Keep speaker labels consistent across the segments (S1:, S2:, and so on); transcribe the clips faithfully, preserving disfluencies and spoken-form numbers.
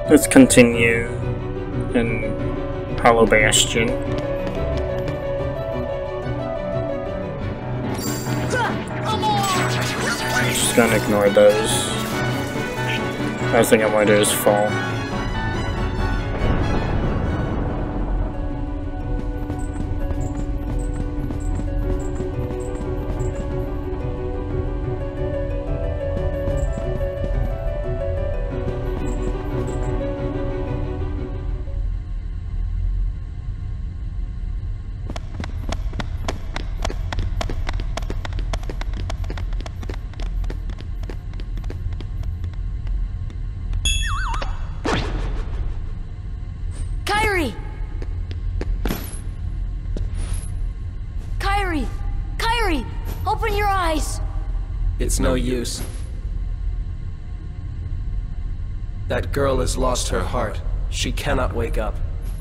S1: Let's continue in Hollow Bastion. Just gonna ignore those. Last thing I want to do is fall.
S2: Kairi! Kairi! Kairi! Open your eyes!
S3: It's no use. That girl has lost her heart. She cannot wake up.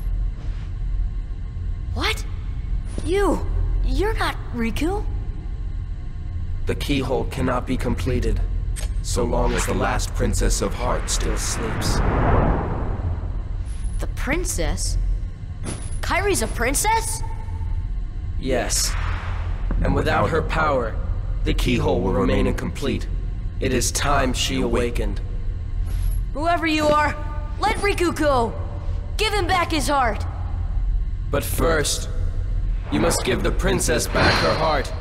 S2: What? You! You're not Riku?
S3: The keyhole cannot be completed, so long as the last Princess of Heart still sleeps.
S2: The princess? Kairi's a princess?
S3: Yes. And without her power, the keyhole will remain incomplete. It is time she awakened.
S2: Whoever you are, let Riku go! Give him back his heart!
S3: But first, you must give the princess back her heart.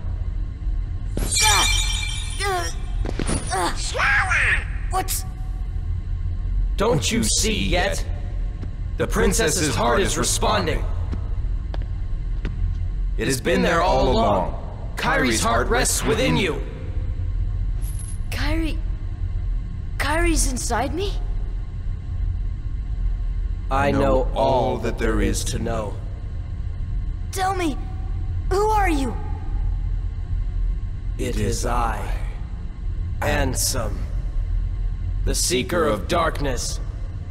S2: Ah! Uh, uh, What's...
S3: Don't you see yet? The princess's heart is responding. It has been there all along. Kairi's heart rests within you.
S2: Kairi... Kairi's inside me?
S3: I know all that there is to know.
S2: Tell me, who are you?
S3: It is I, Ansem, the Seeker of Darkness.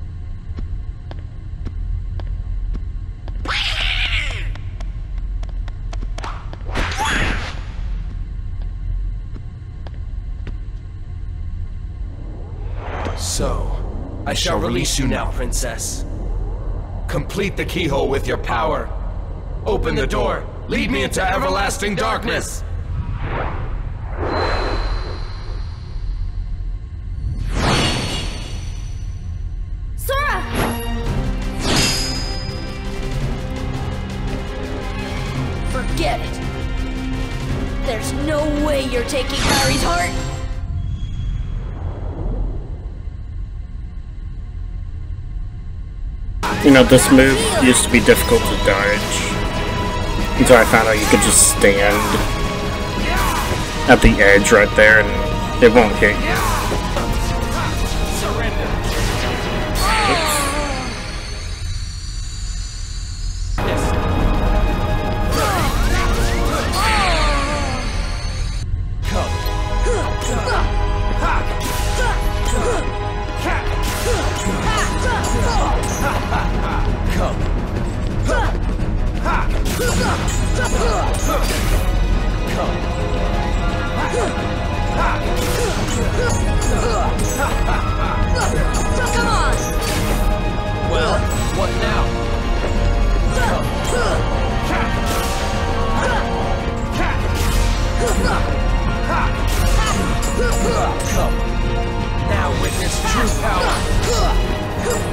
S3: So, I shall release you now, Princess. Complete the keyhole with your power. Open the door. Lead me into everlasting darkness.
S2: Sora! Forget it. There's no way you're taking Kairi's heart.
S1: You know, this move used to be difficult to dodge, until I found out you could just stand at the edge right there and it won't hit you.
S2: Come on!
S3: Well, what now? Come. Now witness true power.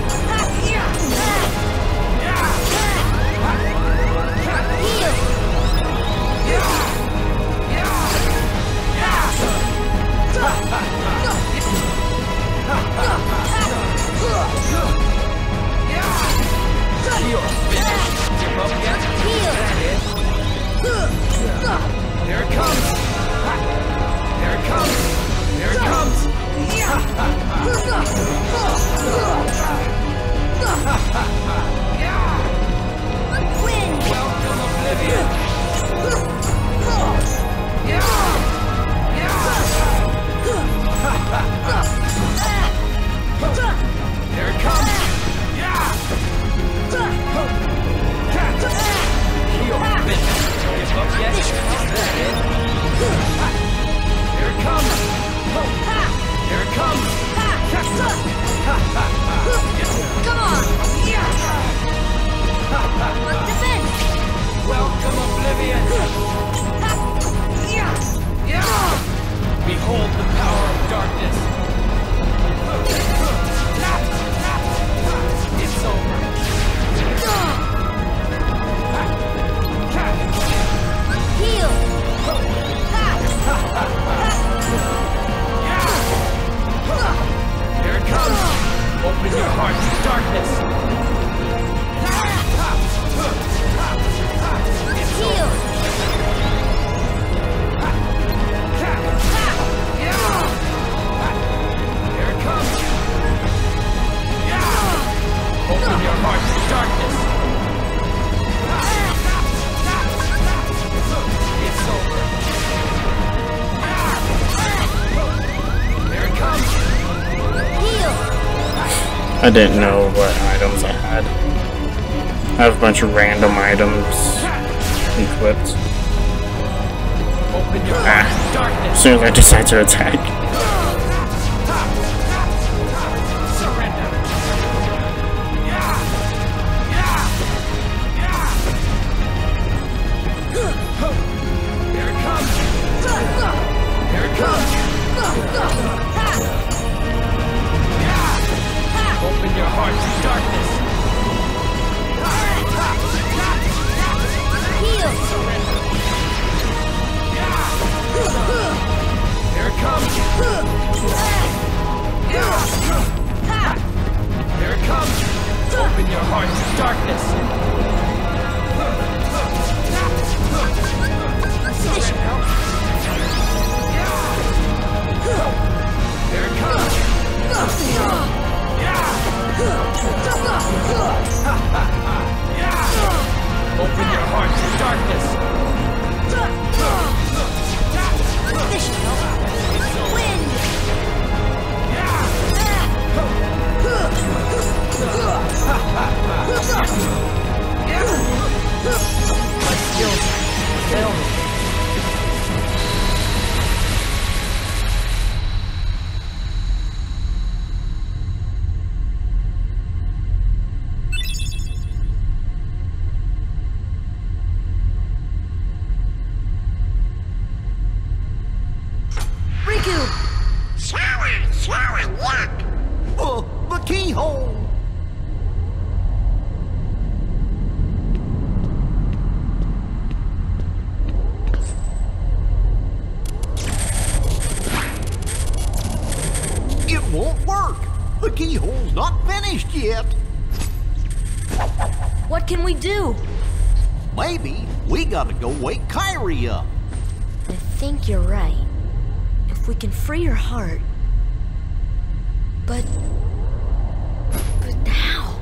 S3: your heart to darkness!
S2: Heal!
S3: Here it comes! Open your heart to darkness! It's over! Here it comes!
S2: Heal!
S1: I didn't know what items I had. I have a bunch of random items equipped.
S3: Open your heart
S1: Ah,
S3: to darkness!
S1: as soon as I decide to attack.
S3: Surrender! Here it comes! Here it comes! Open your heart to darkness!
S2: Heal!
S3: Here it comes! Here it comes! Open your heart to darkness! Here it comes! Open your heart to darkness!
S2: This should help. Wind!
S3: My skills fail me.
S2: Riku!
S4: Shower, shower, yuck! Oh, the keyhole! It won't work! The keyhole's not finished yet!
S2: What can we do?
S4: Maybe we gotta go wake Kairi up.
S2: I think you're right. If we can free her heart. But... But how?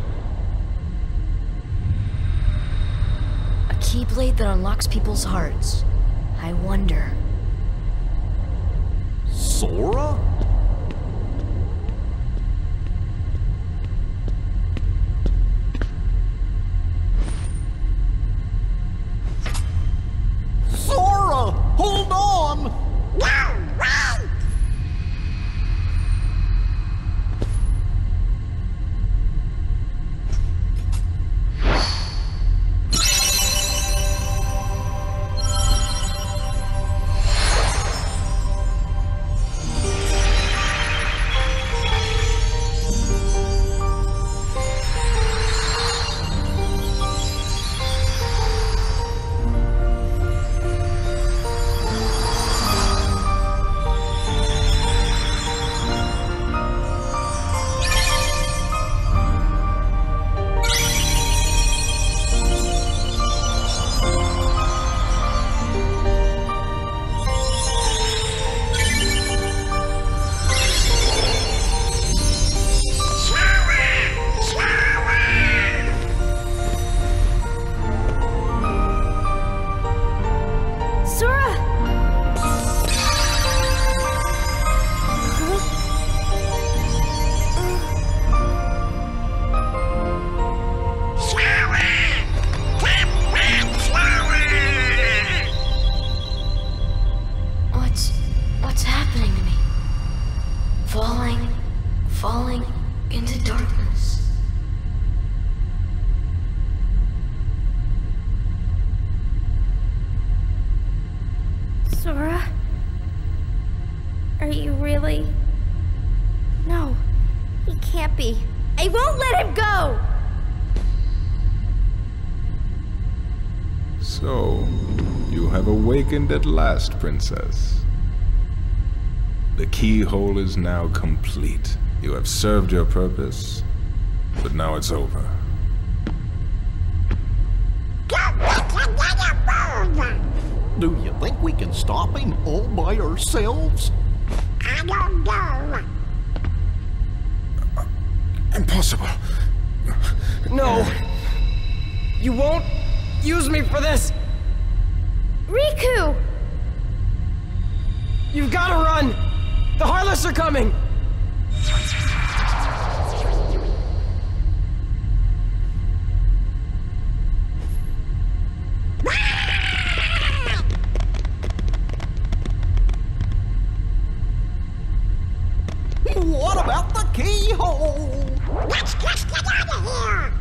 S2: A keyblade that unlocks people's hearts. I wonder.
S4: Sora? Sora! Hold on! Wow, wow!
S2: Sora! What's... what's happening to me? Falling... falling into darkness.
S5: Sora? Are you really? No, he can't be. I won't let him go!
S6: So, you have awakened at last, Princess. The keyhole is now complete. You have served your purpose, But now it's over.
S4: Do you think we can stop him all by ourselves?
S7: I don't know.
S3: Impossible. No. You won't use me for this.
S5: Riku!
S3: You've got to run. The Heartless are coming.
S4: What about the keyhole?
S7: Let's just get out of here.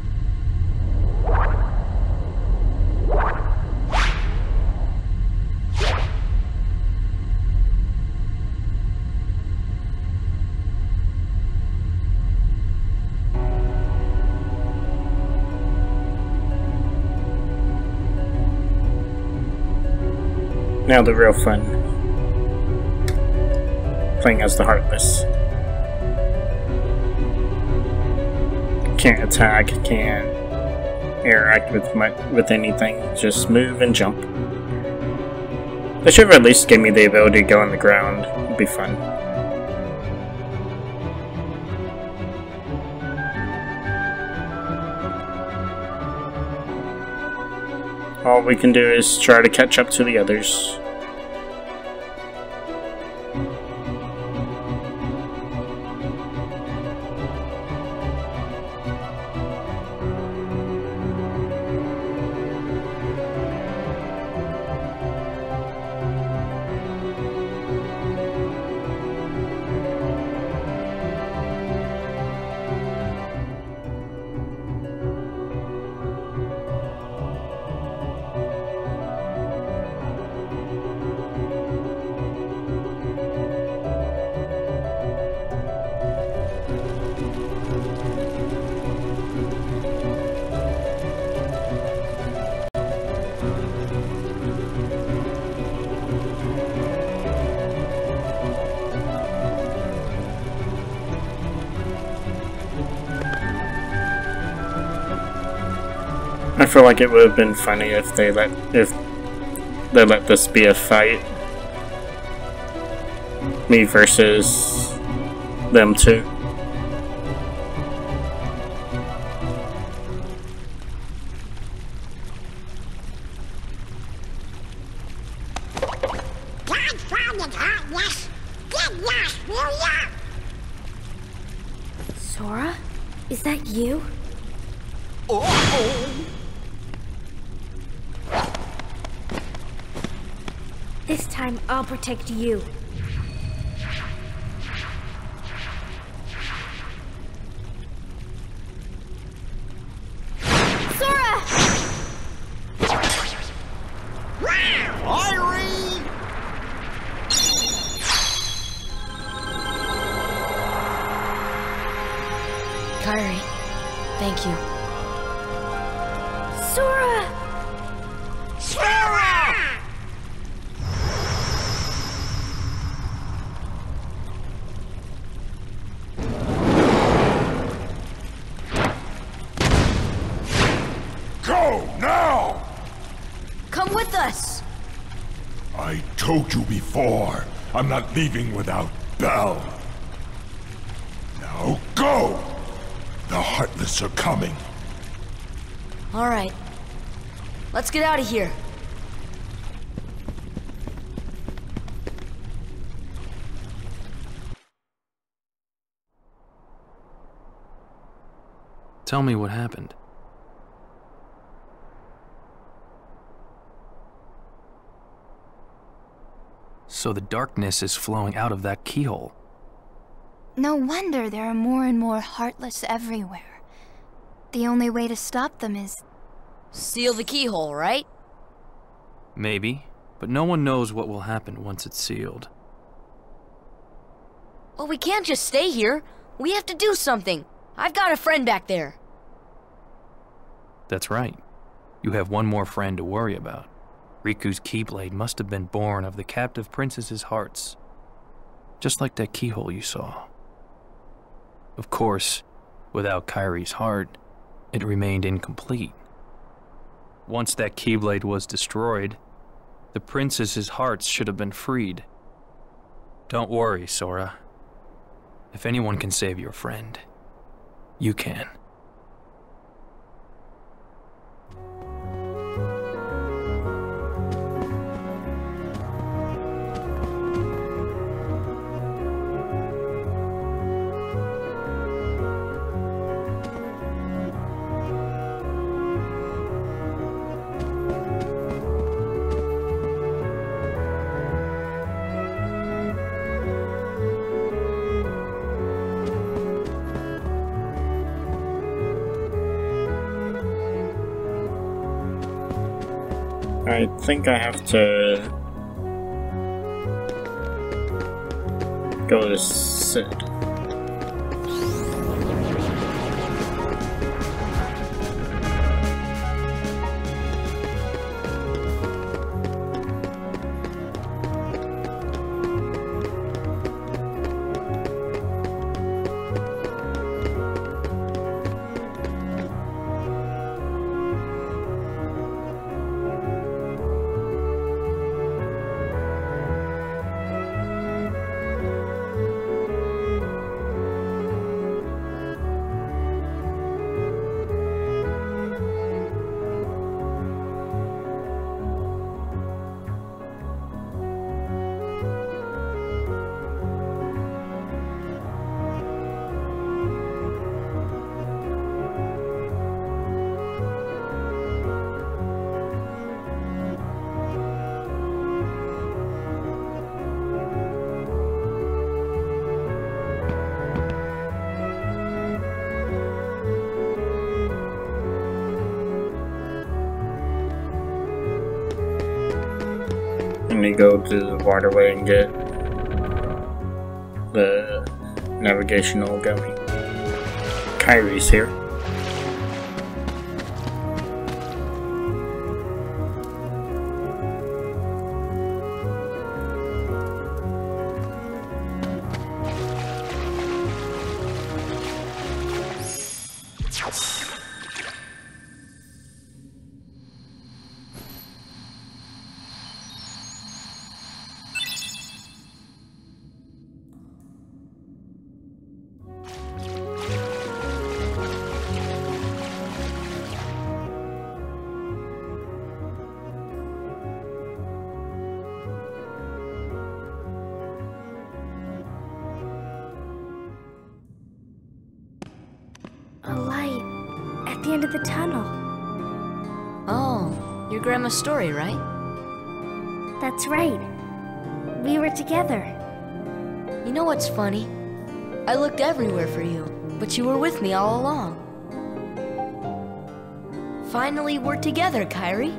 S1: Now the real fun. Playing as the Heartless. Can't attack, can't interact with my, with anything, just move and jump. They should have at least give me the ability to go on the ground. It'd be fun. All we can do is try to catch up to the others. I feel like it would have been funny if they let if they let this be a fight. Me versus them two.
S7: Confounded Heartless. Get lost, will ya?
S5: Sora? Is that you?
S4: Uh-oh!
S5: This time I'll protect you. Sora!
S4: Irie!
S2: Kairi, thank you.
S5: Sora!
S7: Sora!
S8: Go now!
S2: Come with us!
S8: I told you before, I'm not leaving without Belle. Now go! The Heartless are coming.
S2: Alright. Let's get out of here.
S9: Tell me what happened. So the darkness is flowing out of that keyhole.
S10: No wonder there are more and more Heartless everywhere. The only way to stop them is...
S2: Seal the keyhole, right?
S9: Maybe, but no one knows what will happen once it's sealed.
S2: Well, we can't just stay here. We have to do something. I've got a friend back there.
S9: That's right. You have one more friend to worry about. Riku's Keyblade must have been born of the captive princess's hearts. Just like that keyhole you saw. Of course, Without Kairi's heart, it remained incomplete. Once that Keyblade was destroyed, the princess's hearts should have been freed. Don't worry, Sora. If anyone can save your friend, you can.
S1: I think I have to go to Sid. Let me go to the waterway and get the navigational going. Kairi's here.
S5: A light at the end of the tunnel.
S2: Oh, your grandma's story, right?
S5: That's right. We were together.
S2: You know what's funny? I looked everywhere for you, but you were with me all along. Finally, we're together, Kairi.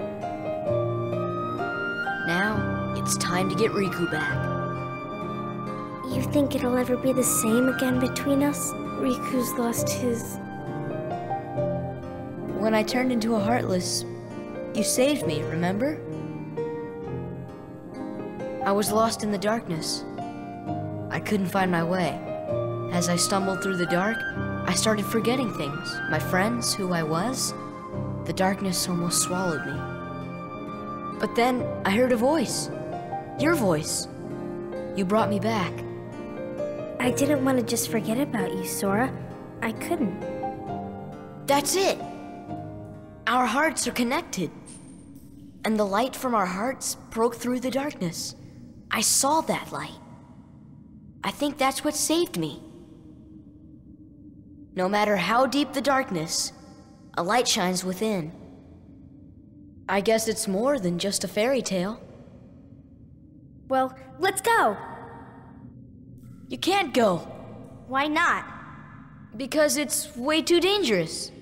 S2: Now, it's time to get Riku back.
S5: You think it'll ever be the same again between us? Riku's lost his...
S2: When I turned into a Heartless, you saved me, remember? I was lost in the darkness. I couldn't find my way. As I stumbled through the dark, I started forgetting things. My friends, who I was. The darkness almost swallowed me. But then I heard a voice. Your voice. You brought me back.
S5: I didn't want to just forget about you, Sora. I couldn't.
S2: That's it! Our hearts are connected. And the light from our hearts broke through the darkness. I saw that light. I think that's what saved me. No matter how deep the darkness, a light shines within. I guess it's more than just a fairy tale.
S5: Well, let's go!
S2: You can't go.
S5: Why not?
S2: Because it's way too dangerous.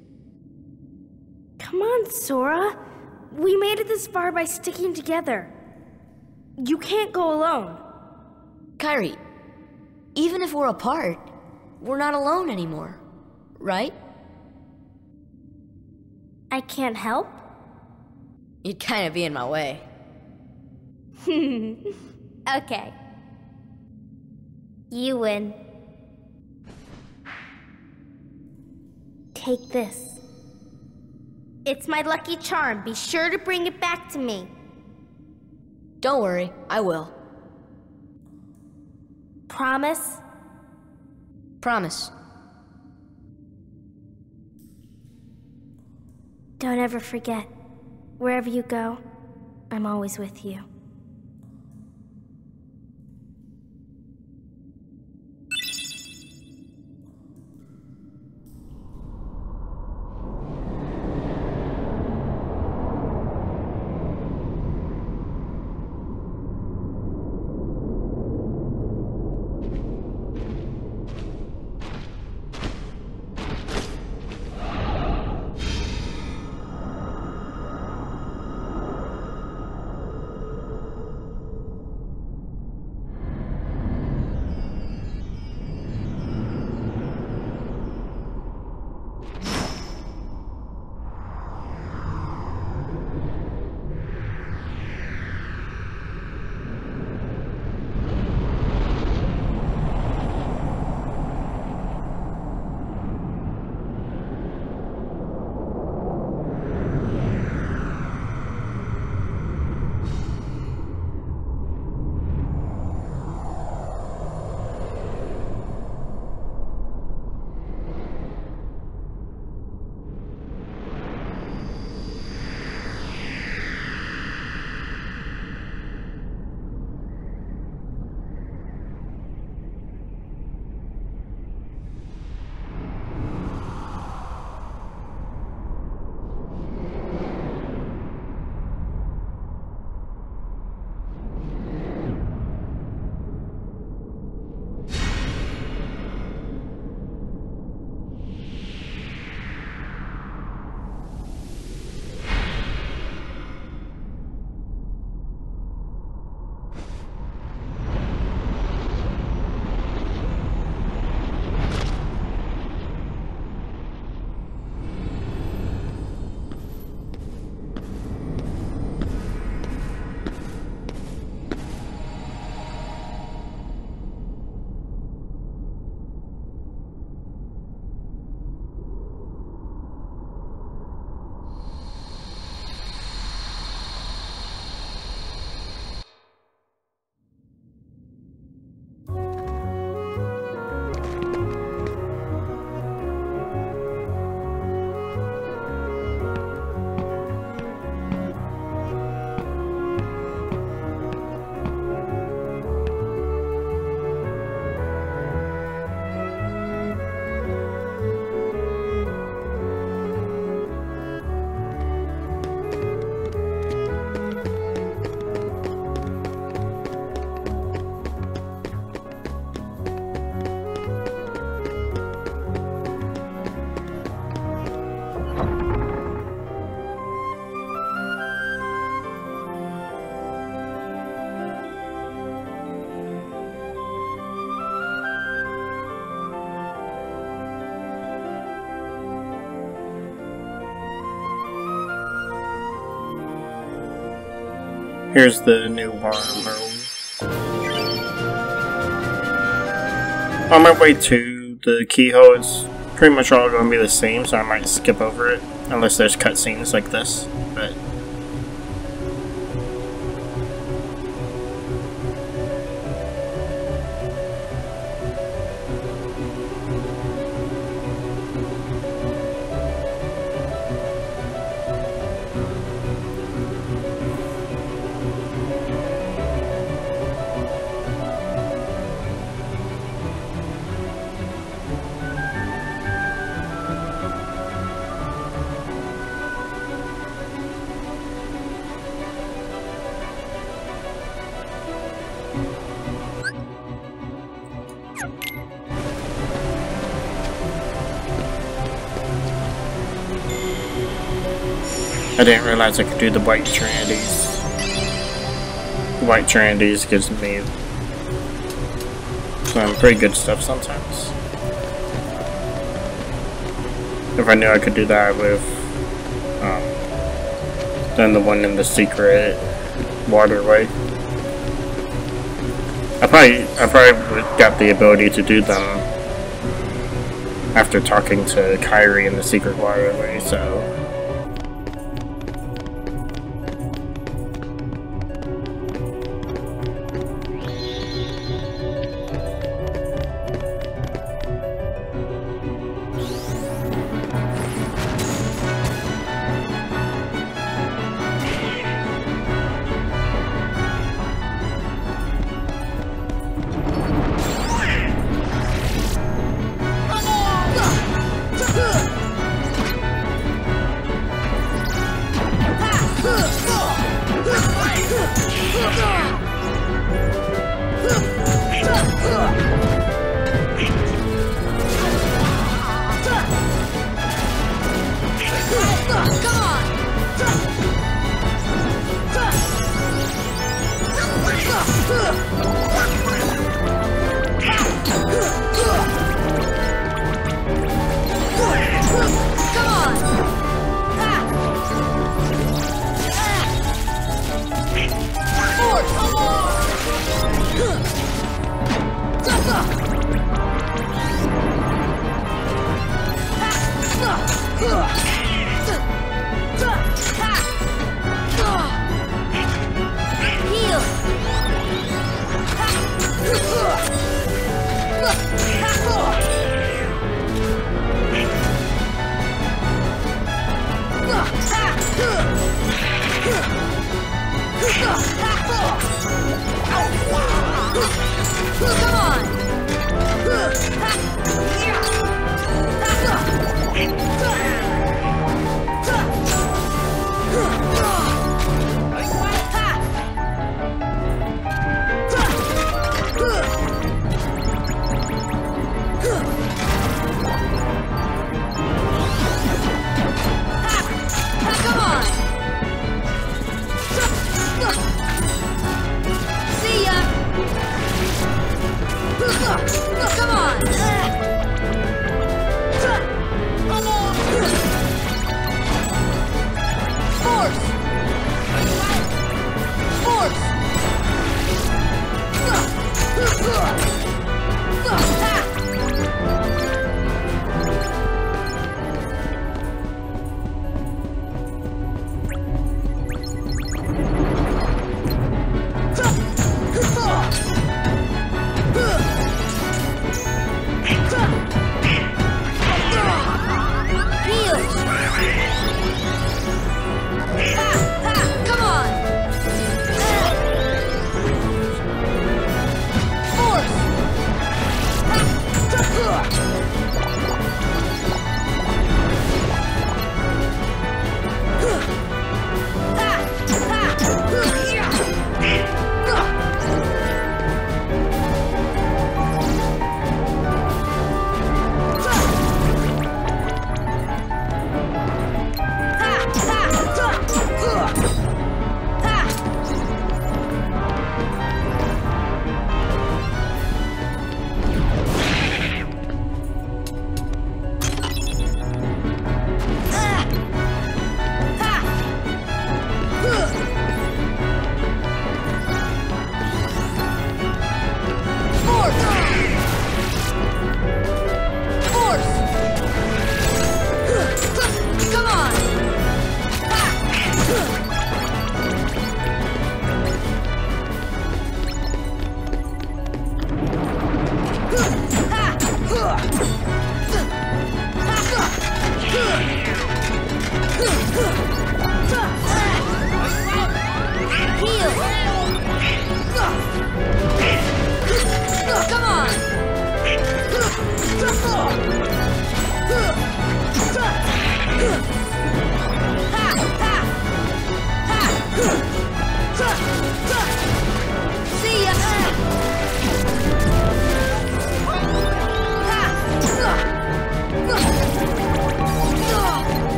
S5: Come on, Sora. We made it this far by sticking together. You can't go alone.
S2: Kairi, even if we're apart, we're not alone anymore, right?
S5: I can't help?
S2: You'd kind of be in my way.
S5: Okay. You win. Take this. It's my lucky charm. Be sure to bring it back to me.
S2: Don't worry, I will.
S5: Promise?
S2: Promise.
S5: Don't ever forget. Wherever you go, I'm always with you.
S1: Here's the new wormhole. On my way to the keyhole, it's pretty much all going to be the same, so I might skip over it, unless there's cutscenes like this. But I didn't realize I could do the white Tyrannies. The white Tyrannies gives me some pretty good stuff sometimes. If I knew I could do that, I would have um, done the one in the secret waterway. I probably, I probably got the ability to do them after talking to Kyrie in the secret waterway, so...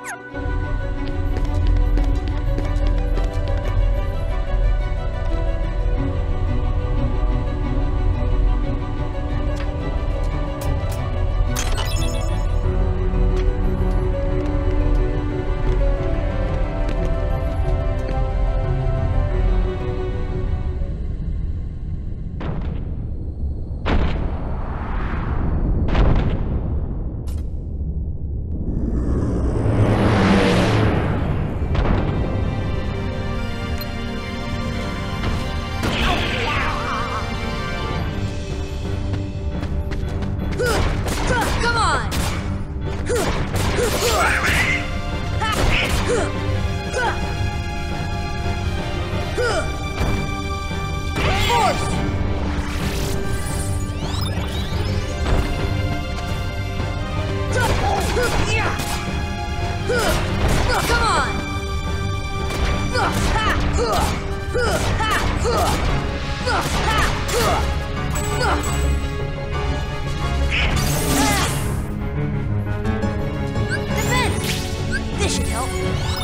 S5: This should help.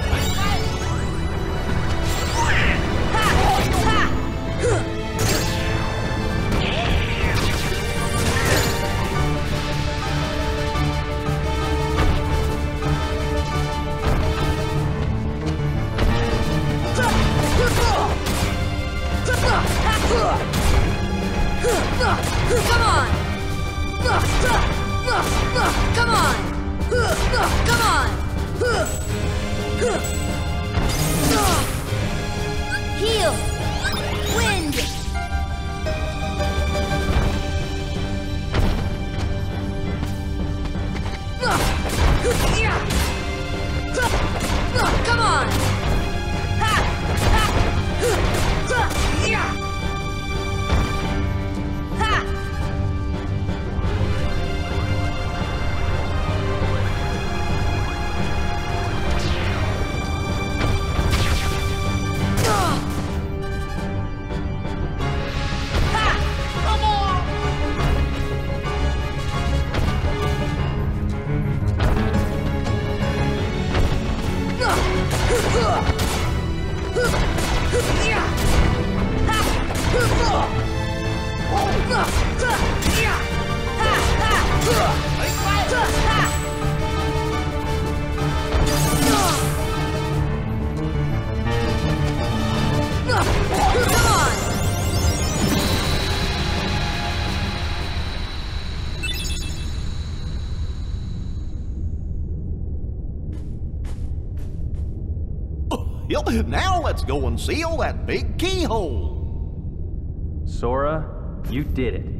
S5: Come on! Come on! Come on! Heal! Wind! Come on!
S4: Yep, now let's go and seal that big keyhole.
S9: Sora, you did it.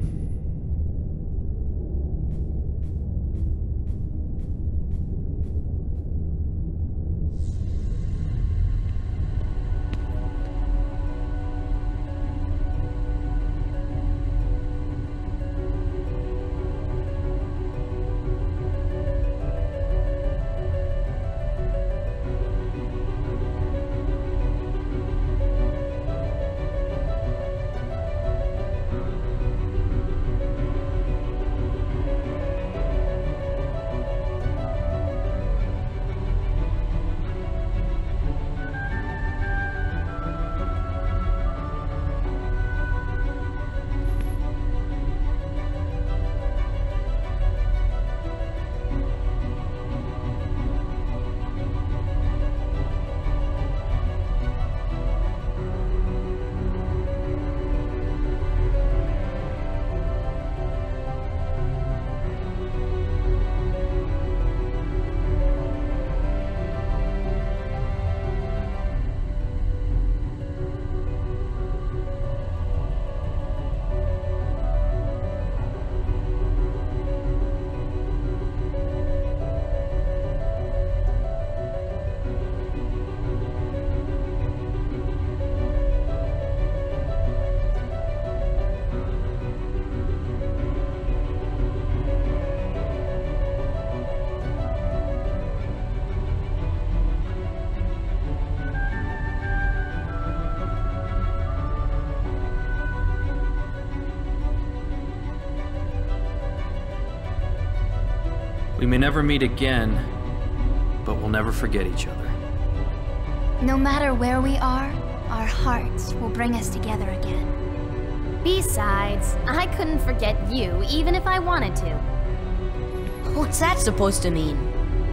S9: We may never meet again, but we'll never forget each other.
S10: No matter where we are, our hearts will bring us together again.
S5: Besides, I couldn't forget you even if I wanted to.
S2: What's that supposed to mean?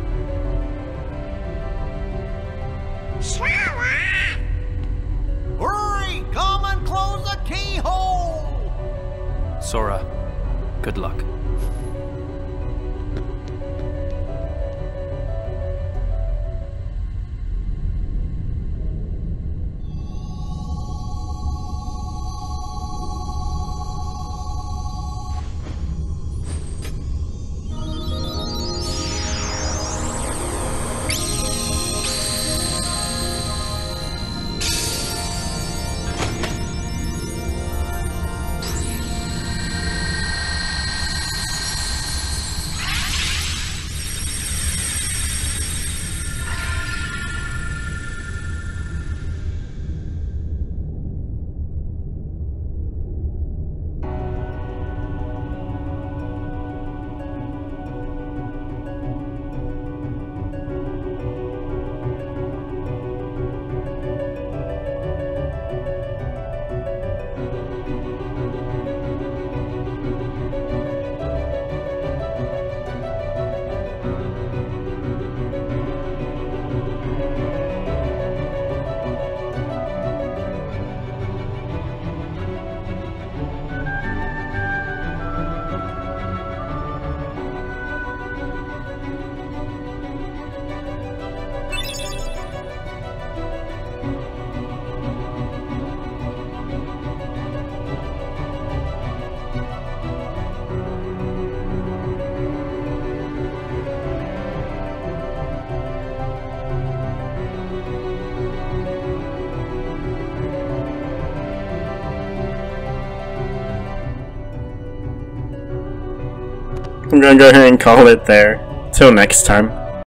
S4: Hurry! Come and close the keyhole!
S9: Sora, good luck.
S1: I'm gonna go ahead and call it there. Till next time.